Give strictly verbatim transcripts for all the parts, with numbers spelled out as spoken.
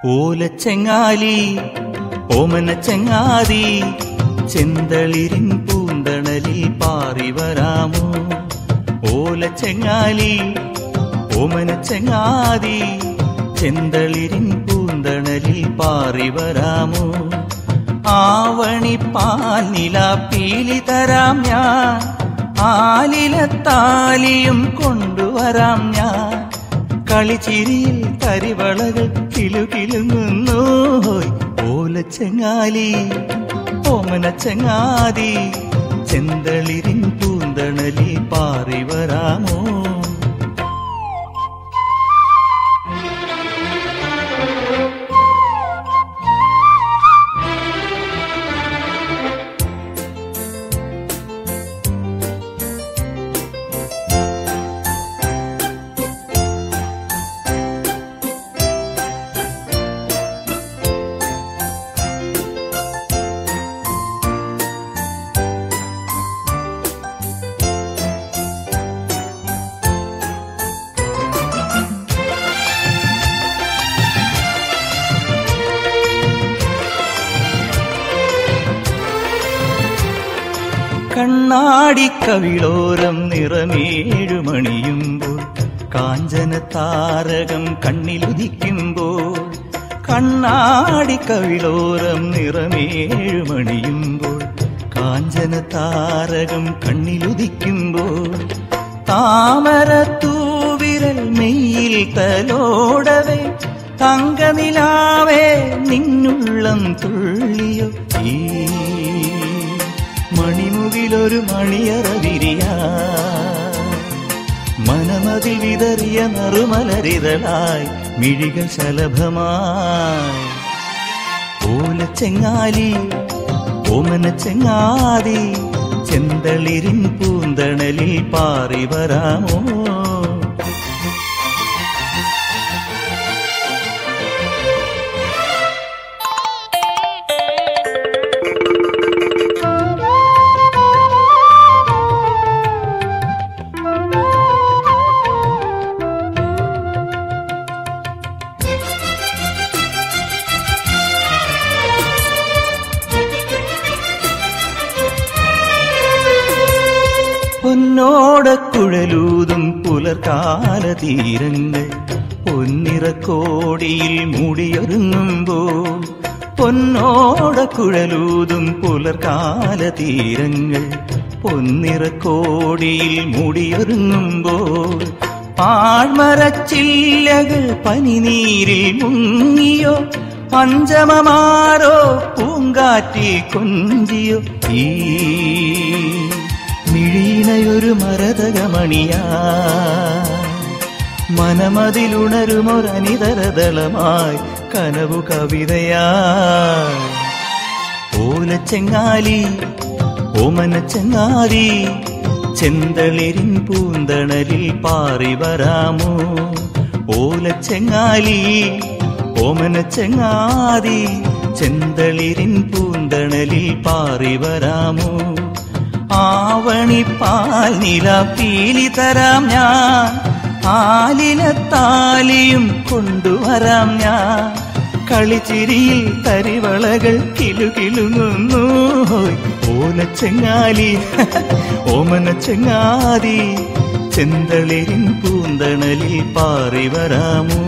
ഓലച്ചെങ്ങാലി ഓമനച്ചെങ്ങാതി ചെന്തളിരിൻ പൂന്തണലിൽ പാറി വരാമോ? ഓലച്ചെങ്ങാലി ഓമനച്ചെങ്ങാതി ചെന്തളിരിൻ പൂന്തണലിൽ പാറി വരാമോ? ആവണിപ്പാൽ നിലാപ്പീലി തരാം ഞാൻ, ആലിലത്താലിയും കൊണ്ടുവരാം ഞാൻ. കളിച്ചിരിയിൽ കരിവളകൾ കിലുകിലുങ്ങുന്നു. ഓലച്ചെങ്ങാലി ഓമനച്ചെങ്ങാതി ചെന്തളിരിൻ പൂന്തണലിൽ പാറി വരാമോ? കണ്ണാടിക്കവിളോരം നിറമേഴുമണിയുമ്പോൾ കാഞ്ചന താരകം കണ്ണിലുദിക്കുമ്പോൾ, കണ്ണാടിക്കവിളോരം നിറമേഴുമണിയുമ്പോൾ കാഞ്ചന താരകം കണ്ണിലുദിക്കുമ്പോൾ, താമരത്തൂവിരൽ മെയ്യിൽ തലോടവേ തങ്കനിലാവേ നിന്നുള്ളം തുള്ളിയോ? ഈ മണിമുകിലൊരു മണിയറ വിരിയാ, മനമതിൽ വിതറിയ നറുമലരിതളായി മിഴികൾ ശലഭമായി. ഓലച്ചെങ്ങാലി ഓമനച്ചെങ്ങാതി ചെന്തളിരിൻ പൂന്തണലിൽ പാറി വരാമോ? പൊന്നോടക്കുഴലൂതും പുലർക്കാല തീരങ്ങൾ പൊന്നിറക്കോടിയിൽ മൂടിയൊരുങ്ങുമ്പോൾ, പൊന്നോടക്കുഴലൂതും പുലർക്കാല തീരങ്ങൾ പൊന്നിറക്കോടിയിൽ മൂടിയൊരുങ്ങുമ്പോൾ, പാഴ്മരച്ചില്ലകൾ പനിനീരിൽ മുങ്ങിയോ? പഞ്ചമമാരോ പൂങ്കാറ്റി കൊഞ്ചിയോ? ഈ മിഴീണയൊരു മരതകമണിയാ, മനമതിലുണരുമൊരനിതരദളമായി കനവു കവിതയായി. ഓലച്ചെങ്ങാലി ഓമനച്ചെങ്ങാതി ചെന്തളിരിൻ പൂന്തണലിൽ പാറി വരാമോ? ഓലച്ചെങ്ങാലി ഓമനച്ചെങ്ങാതി ചെന്തളിരിൻ പൂന്തണലിൽ പാറി വരാമോ? ആവണിപ്പാൽ നിലാപ്പീലി തരാം ഞാൻ, ആലിലത്താലിയും കൊണ്ടുവരാം ഞാൻ. കളിച്ചിരിയിൽ കരിവളകൾ കിലുകിലുങ്ങുന്നു. ഓലച്ചെങ്ങാലി ഓമനച്ചെങ്ങാതി ചെന്തളിരിൻ പൂന്തണലിൽ പാറി വരാമോ?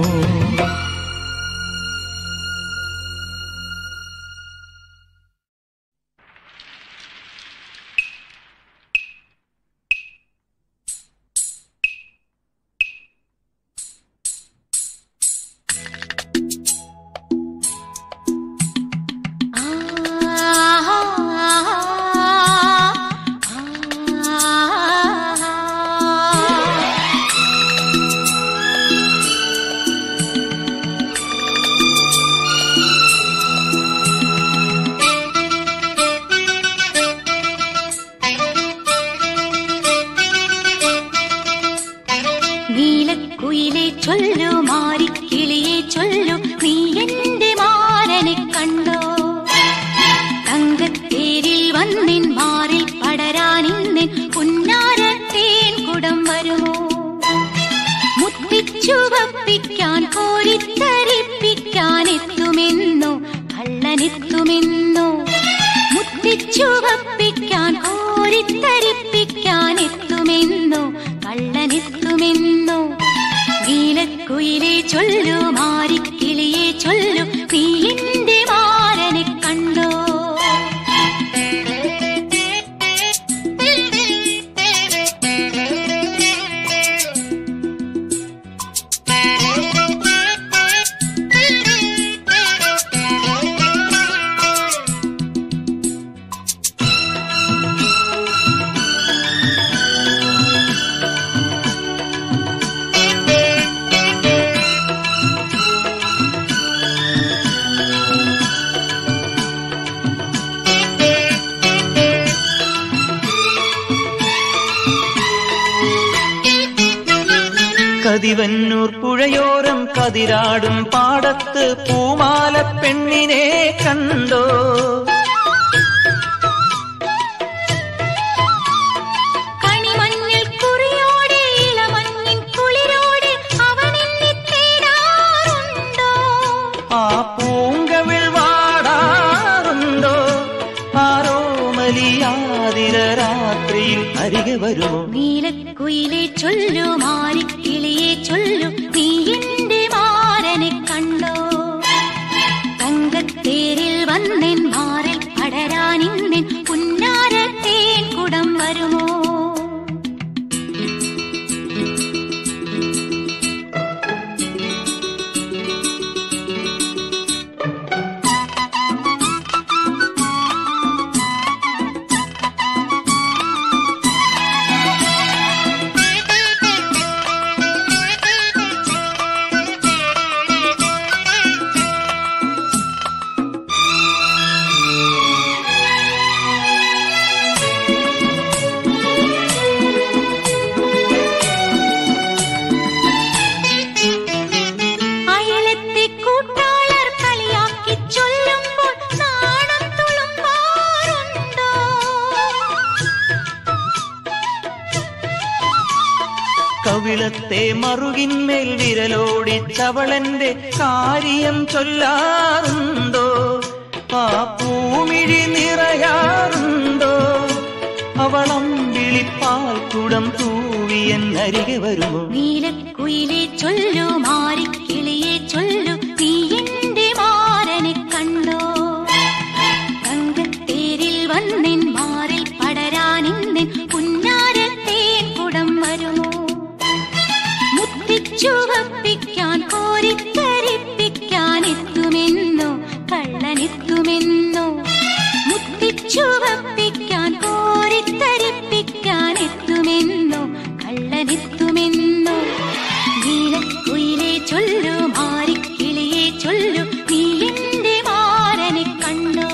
നീലക്കുയിലെ ചൊല്ലു മാരിക്കിളിയെ ചൊല്ലു, നീ എന്റെ മാരനെ കണ്ടോ? തങ്കത്തേരിൽ വന്നിൻ മാറിൽ പടരാനിന്നിൻ പുന്നാര തേൻ കുടം വരുമോ? മുത്തിച്ചുവപ്പിക്കാൻ കോരിത്തരിപ്പിക്കാൻ കള്ളനെത്തുമെന്നോ മുത്തിച്ചുവപ്പിക്കാൻ കോരിത്തരിപ്പിക്കാൻ എത്തുമെന്നോ കള്ളനെത്തുമെന്നോ നീലക്കുയിലെ ചൊല്ലു മാരിക്കിളിയെ ചൊല്ലു നീ എന്റെ മാരനെ കണ്ടോ കതിവന്നൂർ പുഴയോരം കതിരാടും പാടത്ത് പൂമാല പെണ്ണിനെ കണ്ടോ കണിമഞ്ഞിൽ കുറിയോടെ ഇളമഞ്ഞിൻ കുളിരോടെ അവനെന്നെ തേടാറുണ്ടോ ആ പൂങ്കവിൾ വാടാറുണ്ടോ ആരോ മലിയാതിര രാത്രിയിൽ അരികെ വരുമോ നീലക്കുയിലെ ചൊല്ലു മാരിക്കിളിയെ ചൊല്ലു നീ എന്റെ മാരനെ കണ്ടോ തങ്കത്തേരിൽ വന്നെൻ മാറിൽ പടരാനിന്നെൻ പുന്നാരത്തേൻ കുടം വരുമോ കവിളത്തെ മറുകിന്മേൽ വിരലോടിച്ചവളെന്റെ കാര്യം ചൊല്ലാറുണ്ടോ ആ പൂമിഴി നിറയാറുണ്ടോ അവളമ്പിളിപ്പാൽ കുടം തൂവിയൻ അരികെ വരുമോ നീലക്കുയിലെ ചൊല്ലു മാരിക്കിളിയെ ചൊല്ലു നീ എന്റെ മാരനെ കണ്ടോ തങ്കത്തേരിൽ വന്നെൻ മാറിൽ പടരാനിന്നെൻ പുന്നാരത്തേൻ കുടം വരുമോ മുത്തിച്ചുവപ്പിക്കാൻ കോരിത്തരിപ്പിക്കാൻ എത്തുമെന്നോ കള്ളനെത്തുമെന്നോ മുത്തിച്ചുവപ്പിക്കാൻ കോരിത്തരിപ്പിക്കാൻ എത്തുമെന്നോ കള്ളനെത്തുമെന്നോ നീലക്കുയിലെ ചൊല്ലു മാരിക്കിളിയെ ചൊല്ലു നീ എന്റെ മാരനെ കണ്ടോ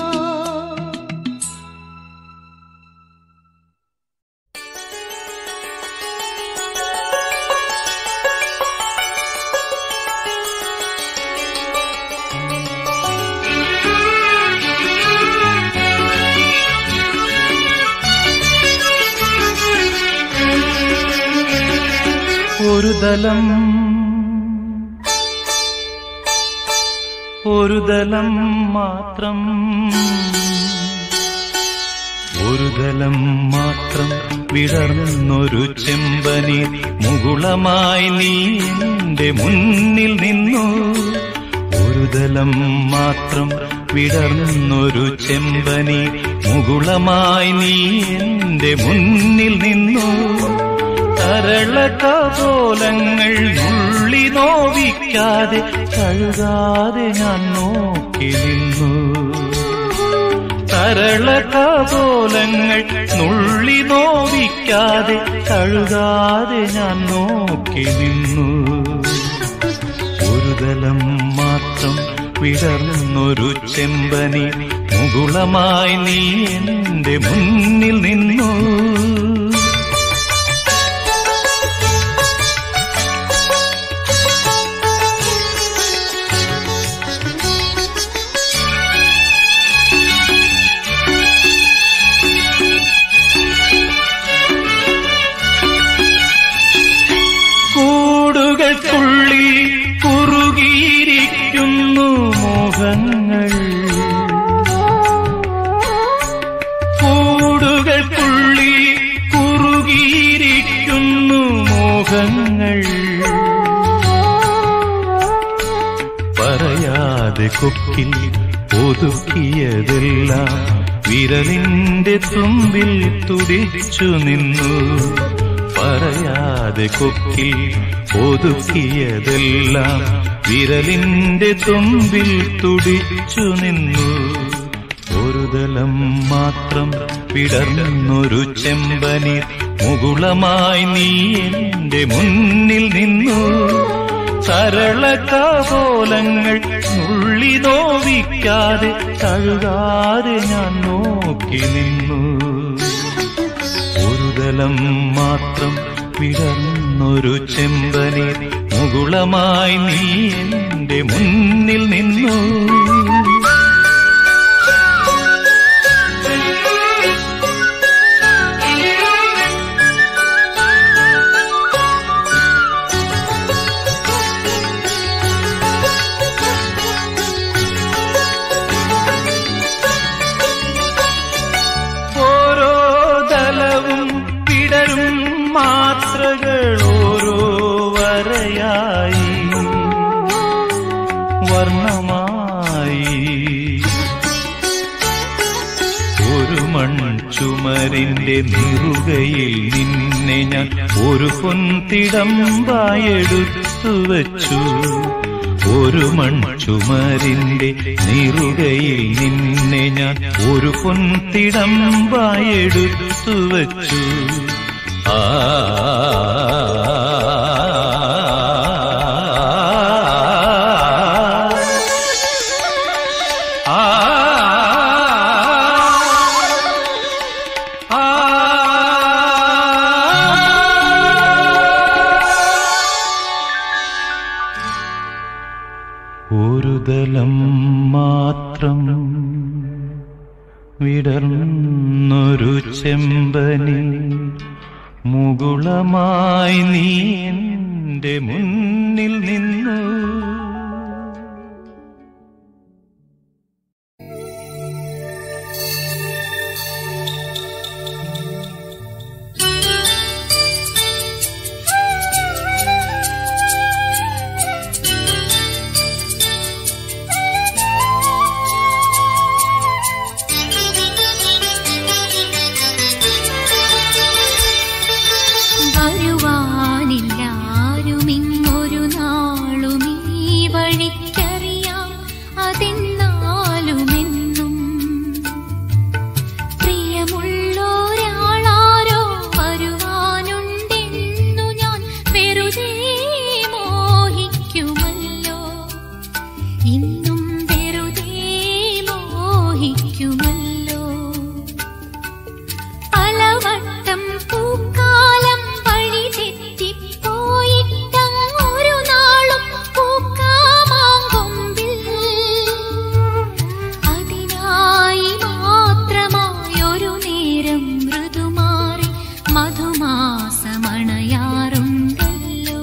ഒരു ദലം ഒരു ദലം മാത്രം ഒരു ദലം മാത്രം വിടർന്നൊരു ചെമ്പനി മുകുളമായി നീ എന്റെ മുന്നിൽ നിന്നു ഒരു ദലം മാത്രം വിടർന്നൊരു ചെമ്പനി മുകുളമായി നീ എന്റെ മുന്നിൽ നിന്നു തരളകപോലങ്ങൾ നുള്ളി നോവിക്കാതെ കഴുകാതെ ഞാൻ നോക്കി നിന്നു തരളകപോലങ്ങൾ നുള്ളി നോവിക്കാതെ കഴുകാതെ ഞാൻ നോക്കി നിന്നു ഒരു ദലം മാത്രം വിടർന്നൊരു ചെമ്പനി മുകുളമായി നീ എന്റെ മുന്നിൽ നിന്നു കൂടുകൾക്കുള്ളിൽ കുറുകിയിരിക്കുന്നു മോഹങ്ങൾ ചുവടുകൾക്കുള്ളിൽ കുറുകിയിരിക്കുന്നു മോഹങ്ങൾ. പറയാതെ കൊക്കിൽ ഒതുക്കിയതെല്ലാം വിരലിന്റെ തുമ്പിൽ തുടിച്ചു നിന്നു. പറയാതെ കൊക്കിൽ ഒതുക്കിയതെല്ലാം വിരലിന്റെ തുമ്പിൽ തുടിച്ചു നിന്നു. ഒരു ദലം മാത്രം വിടർന്നൊരു ചെമ്പനീർ മുകുളമായി നീ എന്റെ മുന്നിൽ നിന്നു. സരളകപോലങ്ങൾ നുള്ളി നോവിക്കാതെ തഴുകാതെ ഞാൻ നോക്കി നിന്നു. ഒരു ദലം മാത്രം വിടർന്നൊരു ചെമ്പനീർ മുകുളമായി നീ എന്റെ മുന്നിൽ നിന്നു. മാത്രകളോരോ വരയായി വർണ്ണമായി ഒരു മൺചുമരിന്റെ നിറുകയിൽ നിന്നെ ഞാൻ ഒരു പൊൻതിടമ്പായെടുത്തു വച്ചു. ഒരു മൺചുമരിന്റെ നിറുകയിൽ നിന്നെ ഞാൻ ഒരു പൊൻതിടമ്പായെടുത്തു വച്ചു. ആ ഒരു ദലം മാത്രം വിടർന്നൊരു ചെമ്പനി മുകുളമായി നീ എന്റെ മുന്നിൽ നിന്നു. വരുവാനില്ലാരുമിങ്ങൊരു നാളുമീ വഴിക്കറിയാം അതെന്നാലുമെന്നും പ്രിയമുള്ളൊരാളാരോ വരുവാനുണ്ടെന്നു ഞാൻ വെറുതെ മോഹിക്കുമല്ലോ. ഇന്നും വെറുതെ മോഹിക്കുമല്ലോ. പലവട്ടം പൂക്കാലം വഴി തെറ്റിപ്പോയിട്ടങ്ങൊരു നാളും പൂക്കാമാങ്കൊമ്പിൽ അതിനായി മാത്രമായൊരു നേരം മൃദുമാറി മധുമാസമണയാറുണ്ടല്ലോ.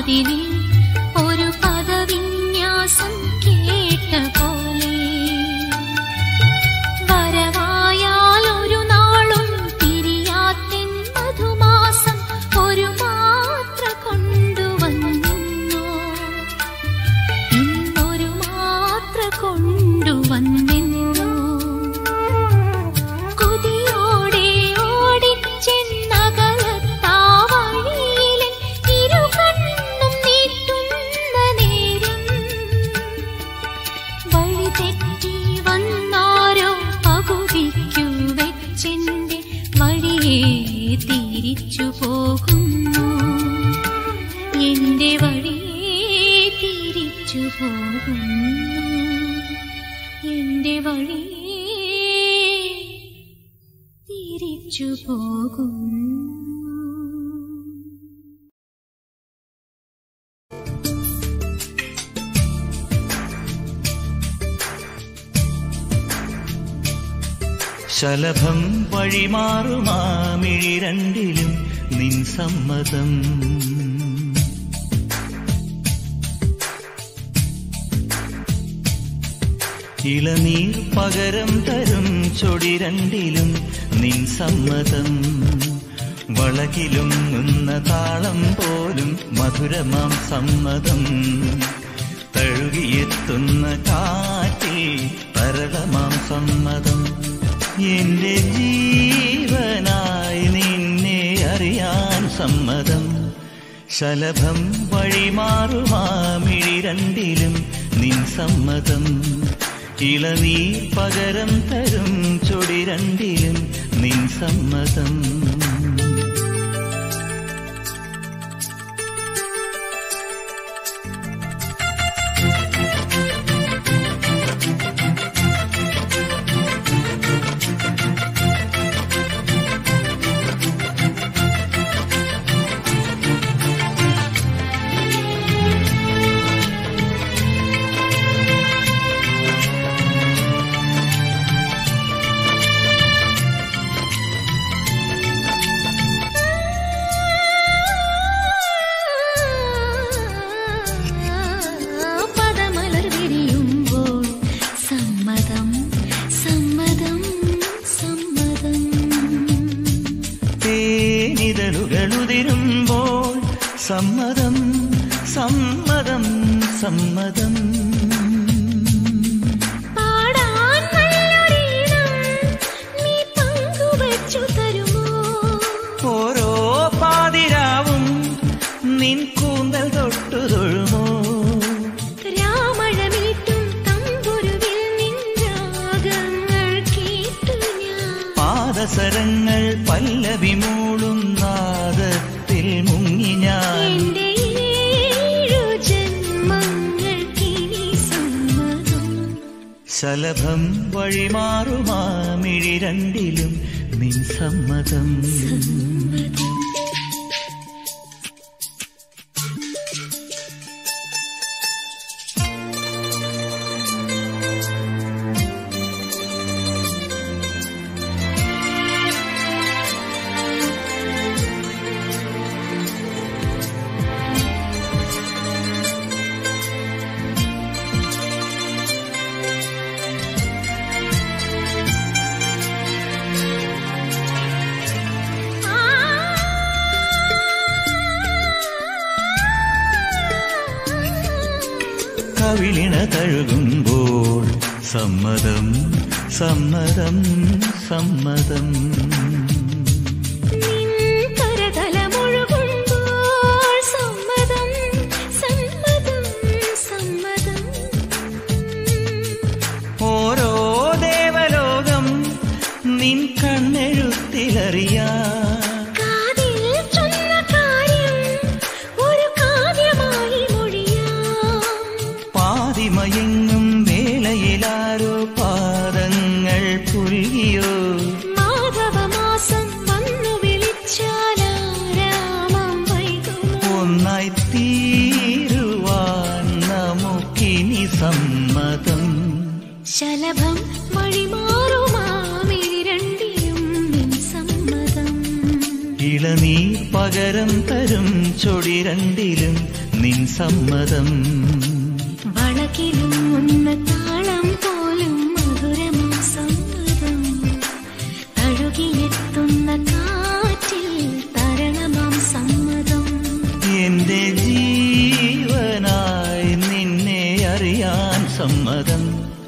വാതിലിൽ ഒരു പദവിന്യാസം കേട്ട പോലെ വരവായാൽ ഒരു നാളും തിരിയാത്തിൻ മധുമാസം ഒരു മാത്ര കൊണ്ടുവന്നു ഇന്നൊരു മാത്ര കൊണ്ടുവന്നു കൊതിയോടെ ഓടിച്ചെന്നകലത്താ വഴിയിലെ ഇരുകണ്ണും നീട്ടുന്ന നേരം വഴി തെറ്റി വന്നാരോ പകുതിക്കു വെച്ചെന്റെ വഴിയെ തിരിച്ചു പോകുന്നു എന്റെ വഴിയെ തിരിച്ചു പോകുന്നു എന്റെ വഴിയെ തിരിച്ചു പോകുന്നു. ശലഭം വഴിമാറുമാമിഴി രണ്ടിലും നിൻ സമ്മതം ഇളനീർ പകരം തരും ചൊടി രണ്ടിലും നിൻ സമ്മതം വളകിലും നിന്ന താളം പോലും മധുരമാം സമ്മതം തഴുകിയെത്തുന്ന കാറ്റിൽ തരളമാം സമ്മതം എന്റെ ജീവനായി നിന്നെ അറിയാൻ സമ്മതം ശലഭം വഴിമാറുമാമിഴി രണ്ടിലും നിൻ സമ്മതം ഇളനീർ പകരം തരും ചൊടി രണ്ടിലും നിൻ സമ്മതം തേനിതളുകളുതിരുമ്പോൾ സമ്മതം സമ്മതം സമ്മതം പാടാൻ നല്ലൊരീണം നീ പങ്കുവച്ചു തരുമോ ഓരോ പാതിരാവും നിൻ കൂന്തൽ തൊട്ടു തൊഴുമോ രാമഴമീട്ടും തമ്പുരുവിൽ നിൻ രാഗങ്ങൾ കേട്ടു ഞാൻ പാദസരങ്ങൾ പല്ലവി മൂളും നാദത്തിൽ മുങ്ങി ഞാൻ എന്റെ ഏഴു ജന്മങ്ങൾക്കിനി സമ്മതം ശലഭം വഴിമാറുമാമിഴി രണ്ടിലും നിൻ സമ്മതം കവിളിണ തഴുകുമ്പോൾ സമ്മതം സമ്മതം സമ്മതം നിൻ കരതലമൊഴുകുമ്പോൾ സമ്മതം സമ്മതം സമ്മതം ഓരോ ദേവലോകം നിൻ കണ്ണെഴുത്തിലറിയാ കാതിൽ ചൊന്ന കാര്യം ഒരു കാവ്യമായി മൊഴിയാം പാതിമയങ്ങും വേളയിലാരോ പാദങ്ങൾ പുൽകിയോ മാധവമാസം വന്നു വിളിച്ചാലാരാമം വൈകുമോ ഒന്നായി തീരുവാൻ നമുക്കിനി സമ്മതം ശലഭം വഴിമാറുമാമിഴി രണ്ടിലും നിൻ സമ്മതം ഇളനീർ പകരം തരും ചൊടി രണ്ടിലും നിൻ സമ്മതം. വളകിലും ഉന്ന താളം പോലും മധുരമാം സമ്മതം. തഴുകിയെത്തുന്ന കാറ്റിൽ തരണമാം സമ്മതം. എന്റെ ജീവനായി നിന്നെ അറിയാൻ സമ്മതം.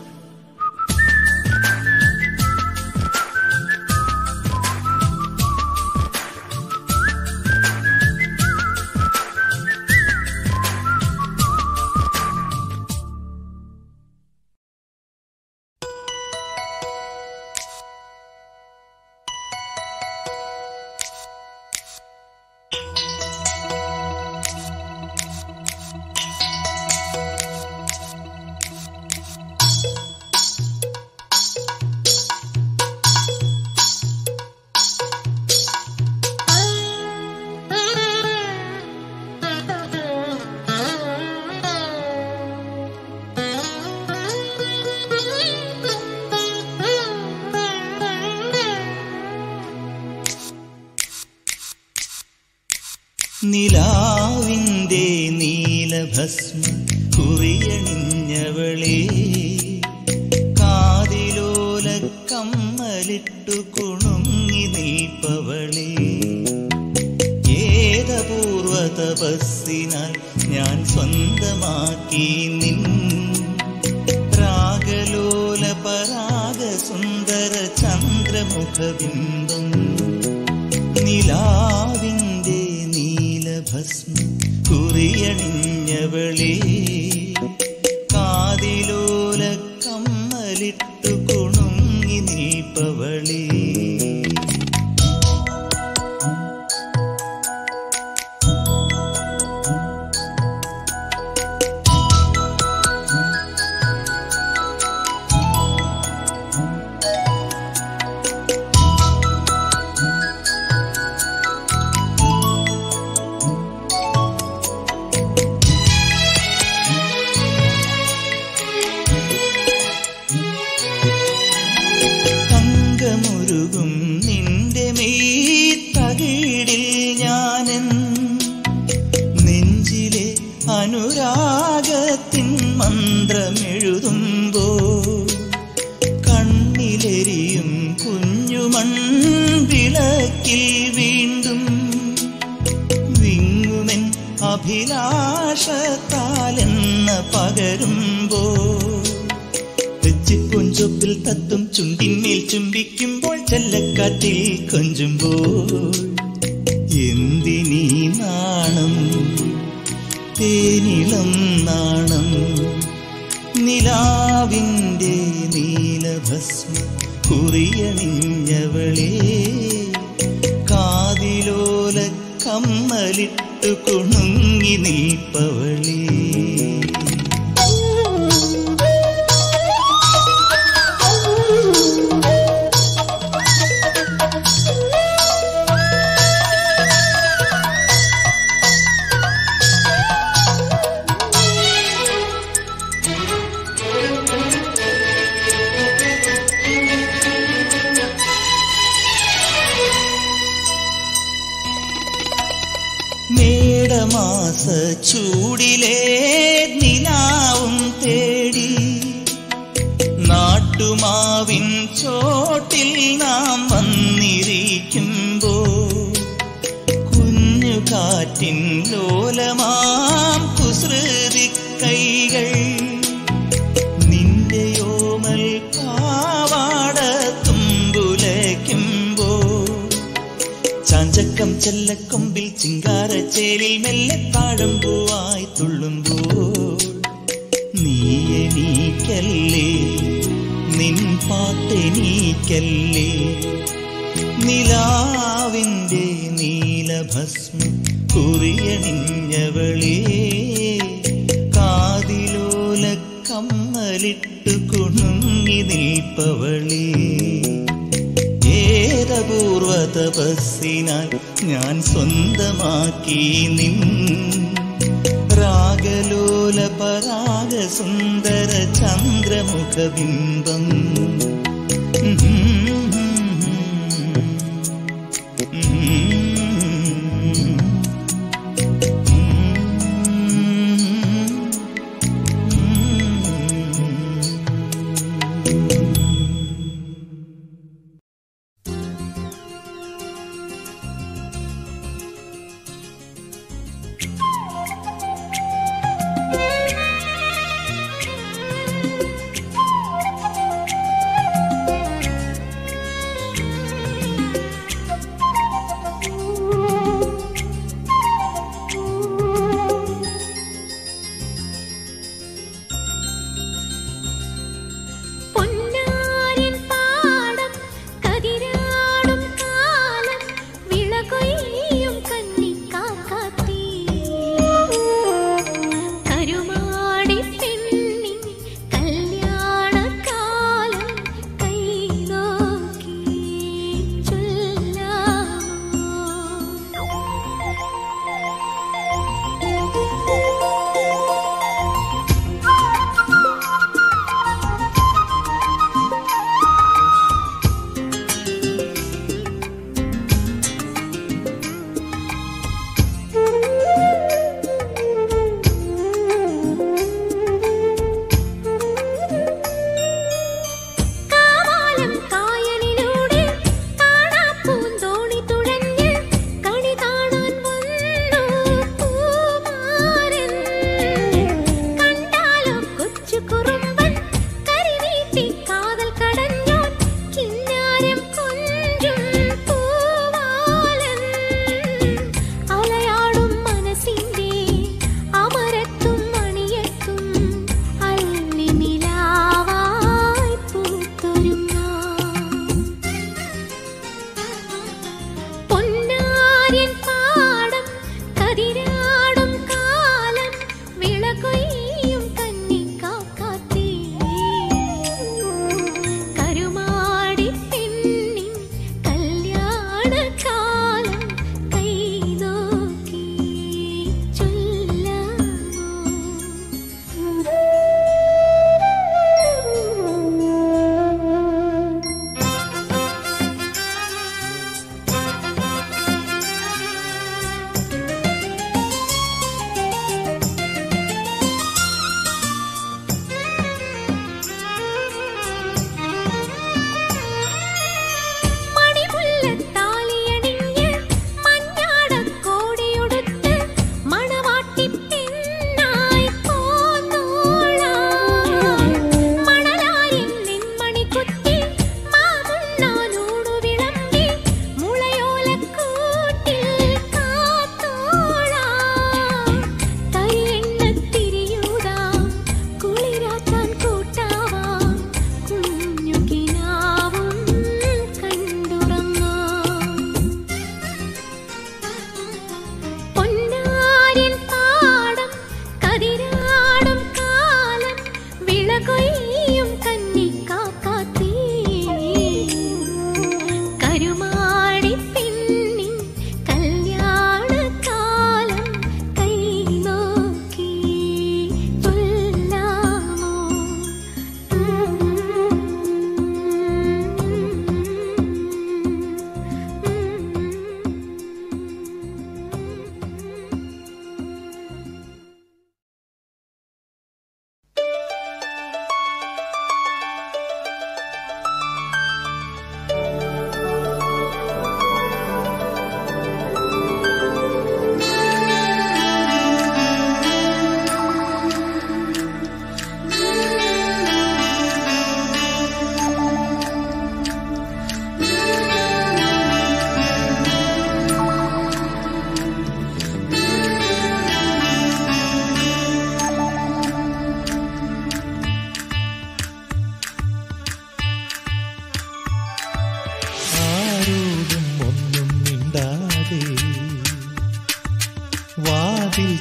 നിലാവിന്റെ നീലഭസ്മം കുറിയണിഞ്ഞവളേ, കാതിലോല കമ്മലിട്ടു കുണുങ്ങി നിൽപ്പവളേ, ഏതപൂർവ തപസ്സിനാൽ ഞാൻ സ്വന്തമാക്കി നിൻ രാഗലോല പരാഗ സുന്ദര ചന്ദ്രമുഖബിംബം. നിലാവിന്റെ ഭസ്മം കുറിയണിഞ്ഞവളേ, കാതിലോല കമ്മലിട്ടു കുണുങ്ങി നിൽപ്പവളേ. നിന്റെ മെയ്തകിടിൽ ഞാനെൻ നെഞ്ചിലെ അനുരാഗത്തിൻ മന്ത്രമെഴുതുമ്പോ, കണ്ണിലെരിയും കുഞ്ഞുമൺവിളക്കിൽ വീണ്ടും വിങ്ങുമെൻ അഭിലാഷത്താലെന്ന പകരുമ്പോ, പൊഞ്ചൊപ്പിൽ തത്തും ചുണ്ടിന്മേൽ ചുംബിക്കുമ്പോൾ ചെല്ലക്കാറ്റിൽ കൊഞ്ചുമ്പോൾ, എന്തിനീ നാണം തേനിളം നാണം. നിലാവിന്റെ നീലഭസ്മം കുറിയണിഞ്ഞവളേ, കാതിലോല കമ്മലിട്ടു കുണുങ്ങി നിൽപ്പവളേ. മേടമാസ ചൂടിലെ നിലാവും തേടി നാട്ടുമാവിൻ ചോട്ടിൽ നാം വന്നിരിക്കുമ്പോ, കുഞ്ഞു കാറ്റിൻ ലോലമാം കുസൃതി കൈകൾ നിന്റെയോമൽ പാവാട തുമ്പുലയ്ക്കുമ്പോ, ചാഞ്ചക്കം ചെല്ലക്കൊമ്പിൽ ചിങ്കാരച്ചേലിൽ മെല്ലെ താഴമ്പൂവായി തുള്ളുമ്പോൾ, നീ എണീക്കല്ലേ നിൻ പാട്ടെണീക്കല്ലേ. നിലാവിന്റെ നീലഭസ്മം കുറിയണിഞ്ഞവളേ, കാതിലോല കമ്മലിട്ടു കുണുങ്ങി നിൽപ്പവളേ, ഏതപൂർവ തപസ്സിനാൽ ഞാൻ സ്വന്തമാക്കി നിൻ രാഗലോല പരാഗ സുന്ദര ചന്ദ്രമുഖബിംബം.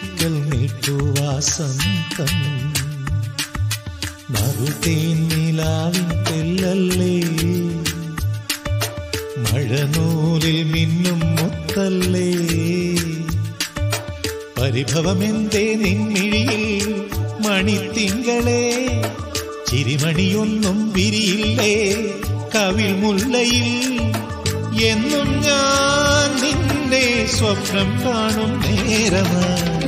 വാതിൽക്കൽ നീട്ടുവാസന്തം നറുതേൻ നിലാവിൻ തെല്ലല്ലേ മഴനൂലിൽ മിന്നും മുത്തല്ലേ പരിഭവമെന്തേ നിൻമിഴിയിൽ മണിത്തിങ്കളെ ചിരിമണിയൊന്നും വിരിയില്ലേ കവിൾ മുല്ലയിൽ എന്നും ഞാൻ നിന്നെ സ്വപ്നം കാണും നേരമാ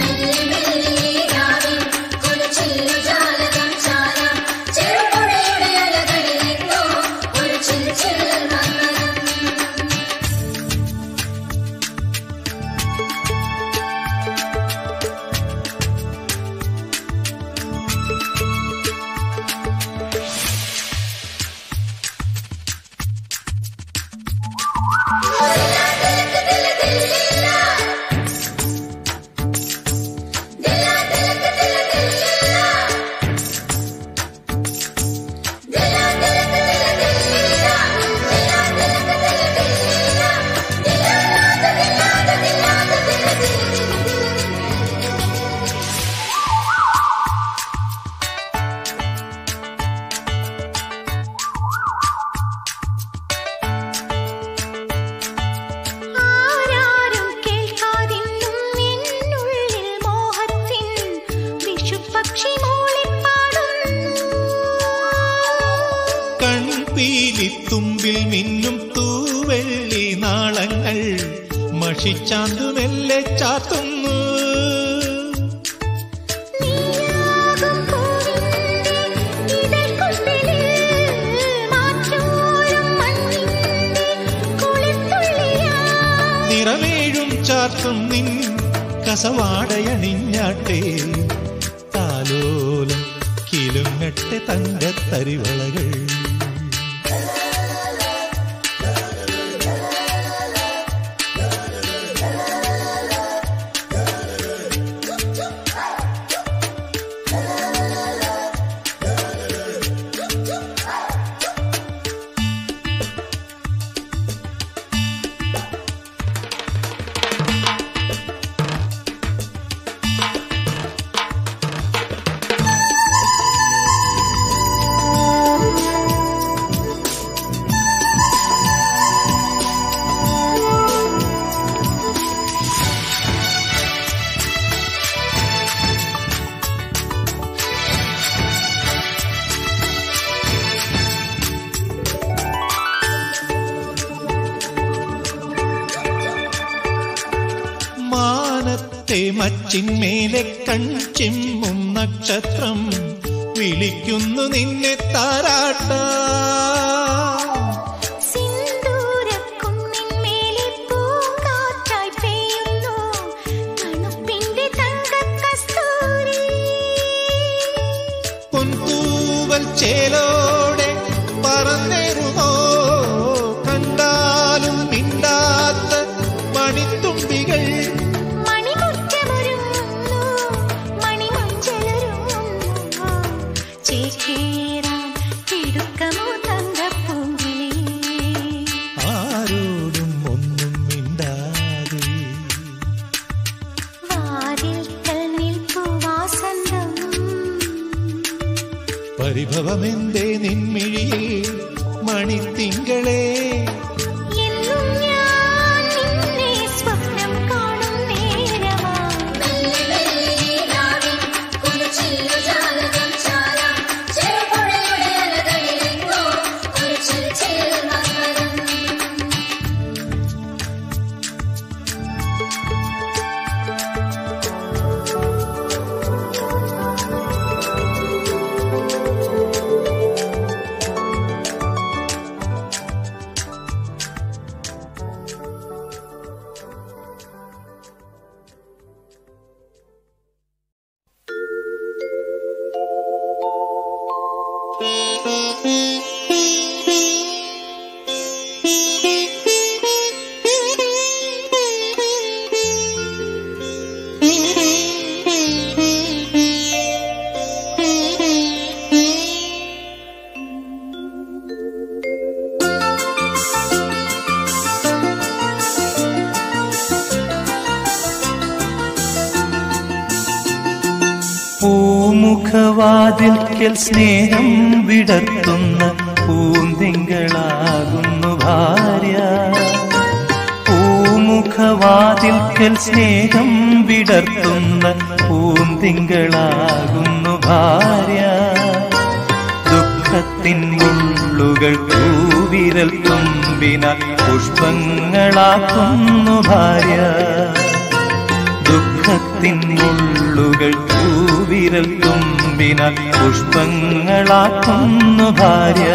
തുമ്പിൽ മിന്നും തൂവെള്ളി നാളങ്ങൾ മഷിച്ചാന്തുമെല്ലെ ചാത്തുന്നു നിറമേഴും ചാർത്തും നിൻ കസവാടയണിഞ്ഞാട്ടെ താലോലം കിലുങ്ങട്ടെ തങ്കത്തരിവളകൾ മച്ചിന്മേലെ കൺചിമ്മും നക്ഷത്രം വിളിക്കുന്നു നിന്നെ താരാട്ട പൊൻതൂവൽ ചേലോടെ പറന്നേറുമോ കണ്ടാലും മിണ്ടാത്ത മണിത്തുമ്പികൾ ആരോടും ഒന്നും മിണ്ടാതെ പരിഭവമെന്തേ നിൻമിഴിയിൽ മണിത്തിങ്കളെ പൂമുഖവാതിൽക്കൽ സ്നേഹം വിടർത്തുന്ന പൂന്തിങ്കളാകുന്നു ഭാര്യ. പൂമുഖവാതിൽക്കൽ സ്നേഹം വിടർത്തുന്ന പൂന്തിങ്കളാകുന്നു ഭാര്യ. ദുഃഖത്തിൻ മുള്ളുകൾ തൂവിരൽ തുമ്പിനാൽ പുഷ്പങ്ങളാക്കുന്നു ഭാര്യ. ദുഃഖത്തിൻ മുള്ളുകൾ തൂവിരൽ തുമ്പിനാൽ പുഷ്പങ്ങളാക്കുന്നു ഭാര്യ.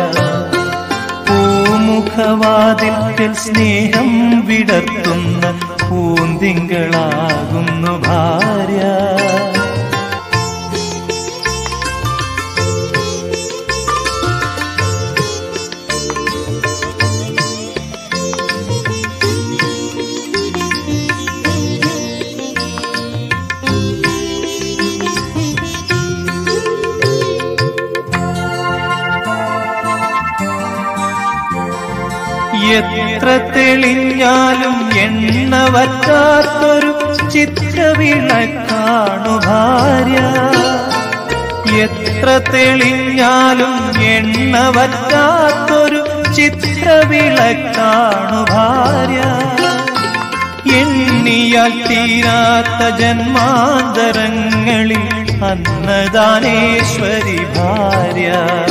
പൂമുഖവാതിൽക്കൽ സ്നേഹം വിടർത്തുന്ന പൂന്തിങ്കളാകുന്നു ഭാര്യ. എത്ര തെളിഞ്ഞാലും എണ്ണ വറ്റാത്തൊരു ചിത്രവിളക്കാണു ഭാര്യ. എത്ര തെളിഞ്ഞാലും എണ്ണ വറ്റാത്തൊരു ചിത്രവിളക്കാണു ഭാര്യ. എണ്ണിയാൽ തീരാത്ത ജന്മാന്തരങ്ങളിൽ അന്നദാനേശ്വരി ഭാര്യ.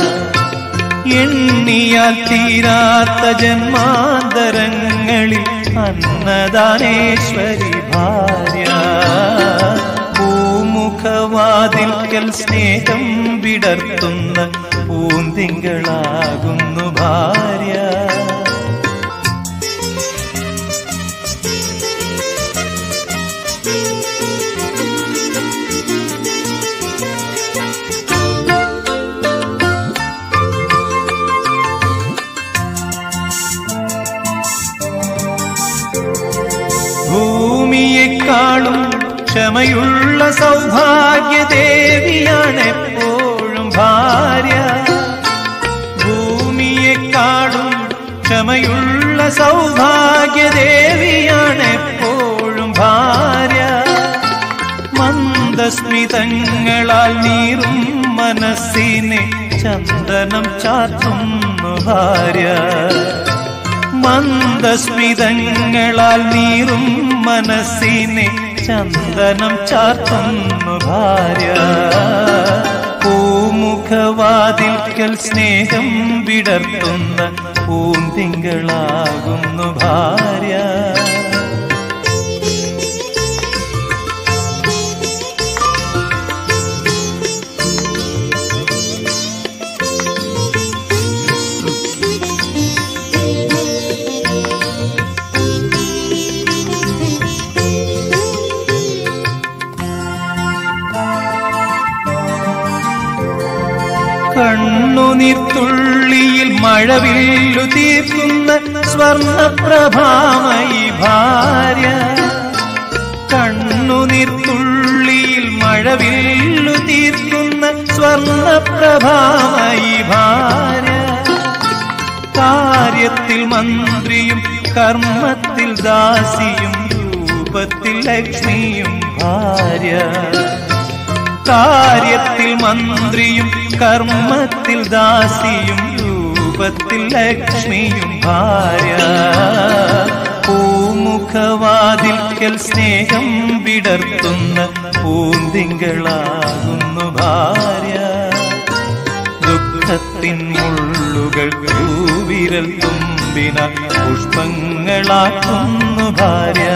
എണ്ണിയാൽ തീരാത്ത ജന്മാന്തരങ്ങളിൽ അന്നദാനേശ്വരി ഭാര്യ. പൂമുഖവാതിൽക്കൽ സ്നേഹം വിടർത്തുന്ന പൂന്തിങ്കളാകുന്നു ഭാര്യ. ഭൂമിയെക്കാളും ക്ഷമയുള്ള സൗഭാഗ്യദേവിയാണ് എപ്പോഴും ഭാര്യ. ഭൂമിയെക്കാളും ക്ഷമയുള്ള സൗഭാഗ്യദേവിയാണ് എപ്പോഴും ഭാര്യ. മന്ദസ്മിതങ്ങളാൽ നീറും മനസ്സിനെ ചന്ദനം ചാർത്തുന്നു ഭാര്യ. മന്ദസ്മിതങ്ങളാൽ നീറും മനസ്സിനെ ചന്ദനം ചാർത്തുന്നു ഭാര്യ. പൂമുഖവാതിൽക്കൽ സ്നേഹം വിടർത്തുന്ന പൂന്തിങ്കളാകുന്നു ഭാര്യ. കണ്ണുനീർത്തുള്ളിയിൽ മഴവില്ലു തീർക്കുന്ന സ്വർണപ്രഭാമയി ഭാര്യ. കണ്ണുനീർത്തുള്ളിയിൽ മഴവില്ലു തീർക്കുന്ന സ്വർണപ്രഭാമയി ഭാര്യ. കാര്യത്തിൽ മന്ത്രിയും കർമ്മത്തിൽ ദാസിയും രൂപത്തിൽ ലക്ഷ്മിയും ഭാര്യ. കാര്യത്തിൽ മന്ത്രിയും കർമ്മത്തിൽ ദാസിയും രൂപത്തിൽ ലക്ഷ്മിയും ഭാര്യ. പൂമുഖവാതിൽക്കൽ സ്നേഹം വിടർത്തുന്ന പൂന്തിങ്കളാകുന്നു ഭാര്യ. ദുഃഖത്തിൻ മുള്ളുകൾ തൂവിരൽ തുമ്പിനാൽ പുഷ്പങ്ങളാക്കുന്നു ഭാര്യ.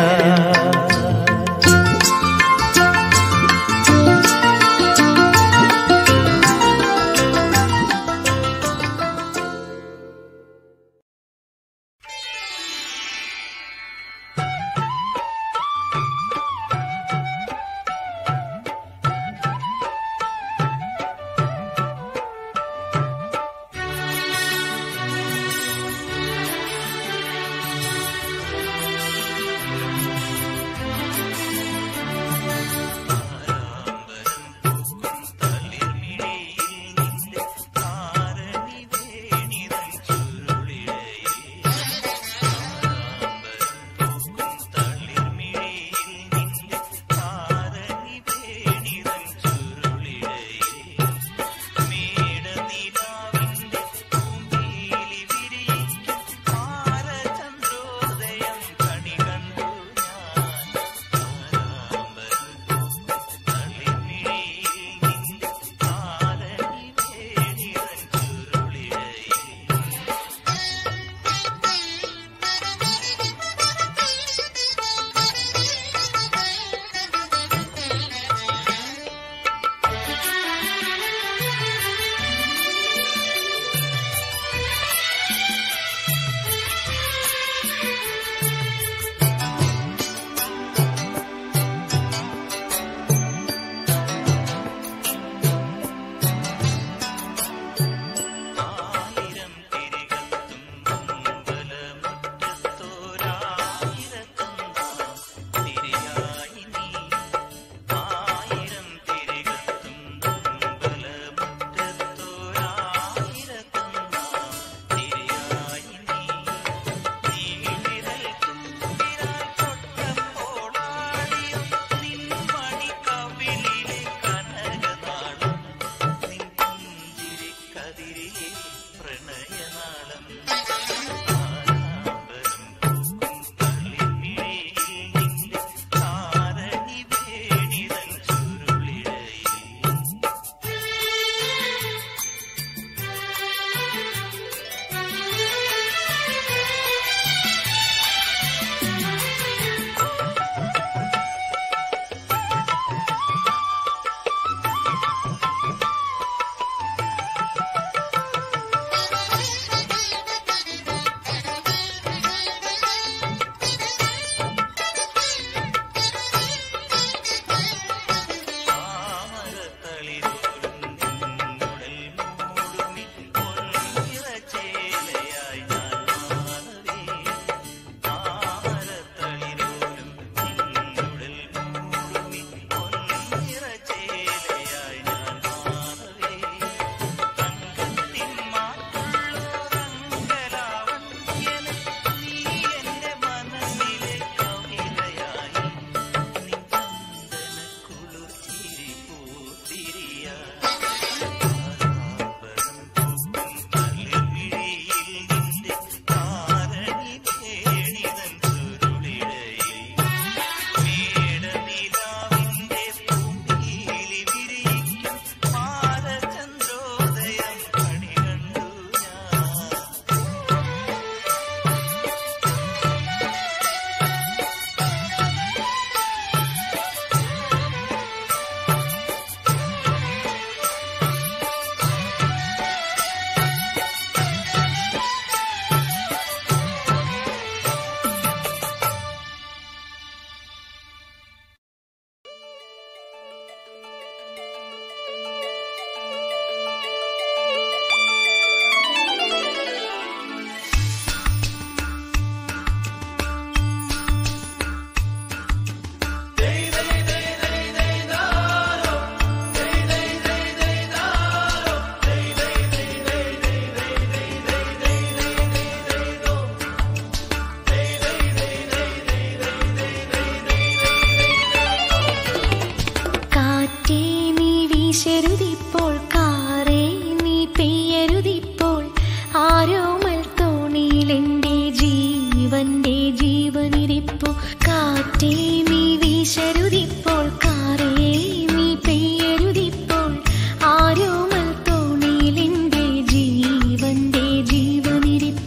വീശരുതിപ്പോൾ കാറേ നീ പെയ്യരുതിപ്പോൾ ആരോമൽ തോണിയിലെന്റെ ജീവന്റെ ജീവനിരിപ്പു കാറ്റേ നീ വീശരുതിപ്പോൾ കാറേ നീ പെയ്യരുതിപ്പോൾ ആരോമൽ തോണിയിലെന്റെ ജീവന്റെ ജീവനിരിപ്പു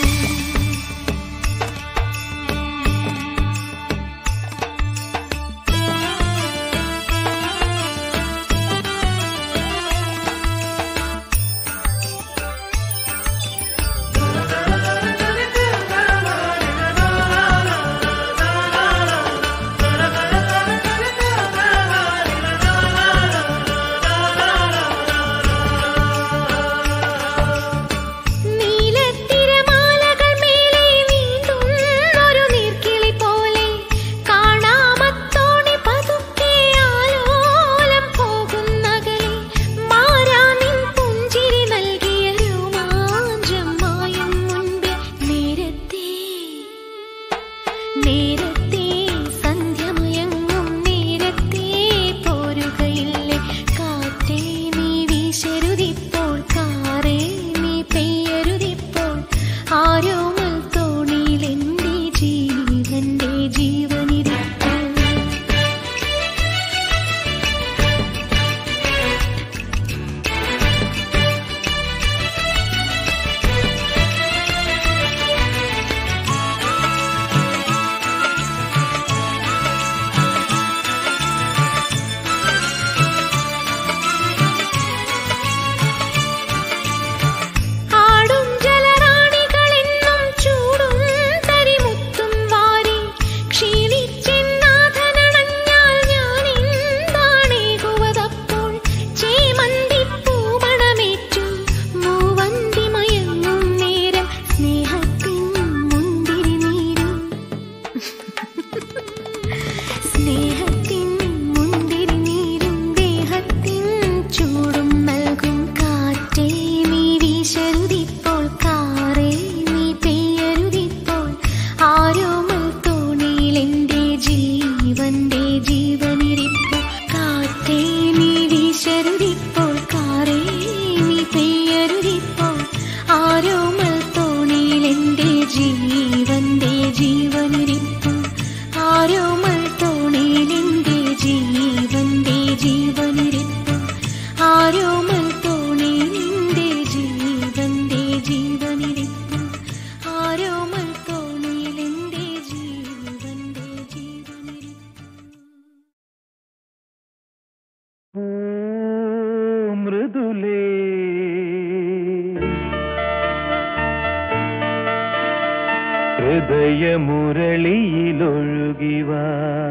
ഹൃദയമുരളിയിലൊഴുകിവാ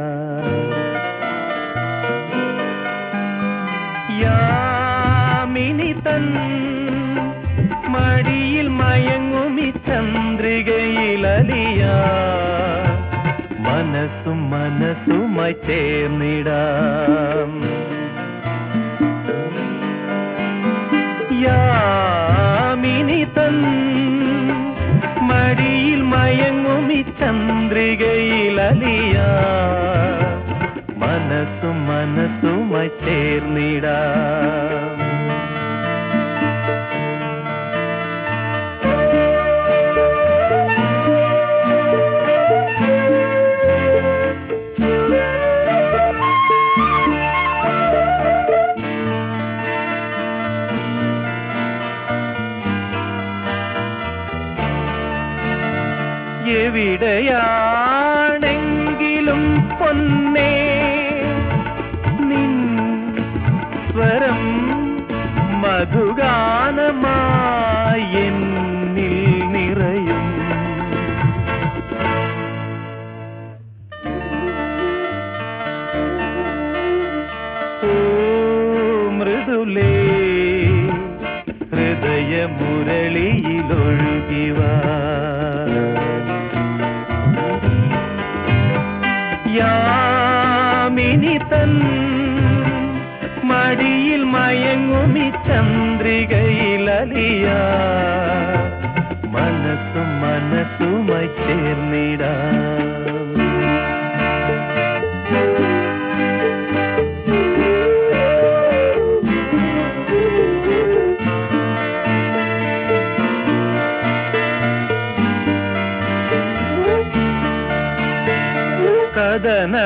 യാമിനി തൻ മടിയിൽ മയങ്ങുമി ചന്ദ്രികയിലലിയാ മനസ്സും മനസ്സുമായി ചേർന്നിടാം യാമിനി തൻ മടിയിൽ മയങ്ങുമി ചന്ദ്രികയിലലിയാ മനസ്സും മനസ്സുമായി ചേർന്നിടാം എവിടെയാണെങ്കിലും പൊന്നേ നിൻ സ്വരം മധുഗാനമായി എന്നിൽ നിറയും ഓ മൃദുലേ ഹൃദയമുരളിയിലൊഴുകിവാ യാമിനി തൻ മടിയിൽ മയങ്ങുമി ചന്ദ്രികയിലലിയാ മനസ്സും മനസ്സുമായി ചേർന്നിടാം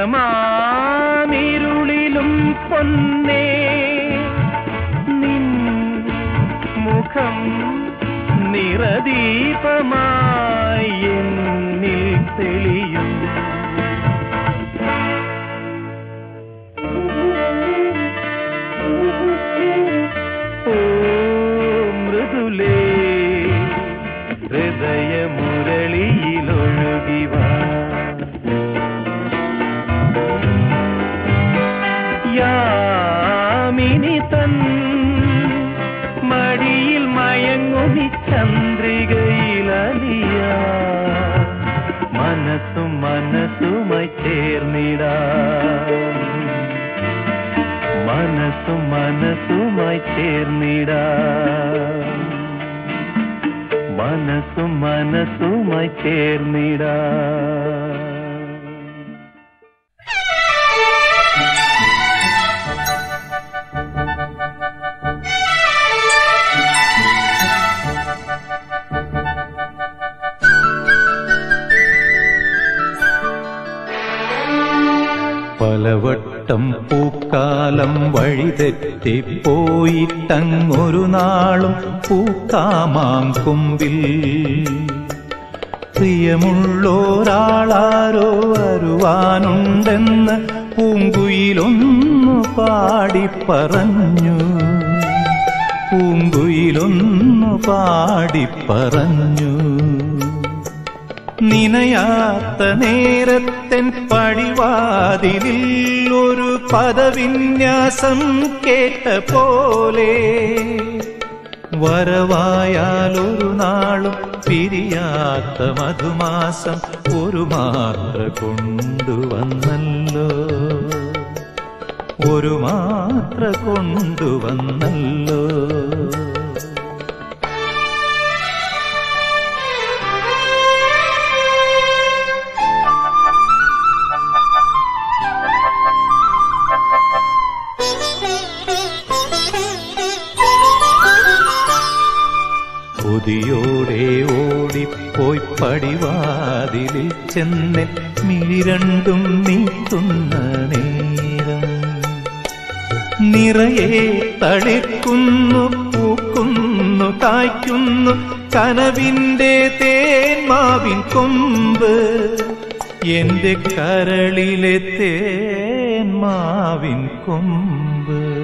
നിറമാനിരുളിലും പൊന്നേ നിൻ മുഖം നിറദീപമായി എന്നിൽ തെളിയും. ഓ മൃദുലേ ഹൃദയമുരളിയിലൊഴുകിവാ യാമിനി തൻ മടിയിൽ മയങ്ങുമി ചന്ദ്രികയിലലിയ മനസ്സും മനസ്സുമായി ചേർന്നിടാം മനസ്സും മനസ്സുമായി ചേർന്നിടാം മനസ്സും മനസ്സുമായി ചേർന്നിടാം. പലവട്ടം പൂക്കാലം വഴിതെറ്റിപ്പോയിട്ടങ്ങൊരു നാളും പൂക്കാമാങ്കൊമ്പിൽ പ്രിയമുള്ളോരാളാരോ വരുവാനുണ്ടെന്ന് പൂങ്കുയിലൊന്നു പാടിപ്പറഞ്ഞു പൂങ്കുയിലൊന്നു പാടിപ്പറഞ്ഞു. നിനയാത്ത നേരത്തൻ പടിവാതിലിൽ ഒരു പദവിന്യാസം കേട്ട പോലെ വരവായാലൊരു നാളും പിരിയാത്ത മധുമാസം ഒരു മാത്ര കൊണ്ടുവന്നല്ലോ ഒരു മാത്ര കൊണ്ടുവന്നല്ലോ. കൊതിയോടെ ഓടിപ്പോയി പടിവാതിലിൽ ചെന്ന് മിഴിരണ്ടും നീട്ടുന്ന നേരം നിറയെ തളിർക്കുന്നു പൂക്കുന്നു കായ്ക്കുന്നു കനവിന്റെ തേന്മാവിൻ കൊമ്പ് എന്റെ കരളിലെ തേന്മാവിൻ കൊമ്പ്.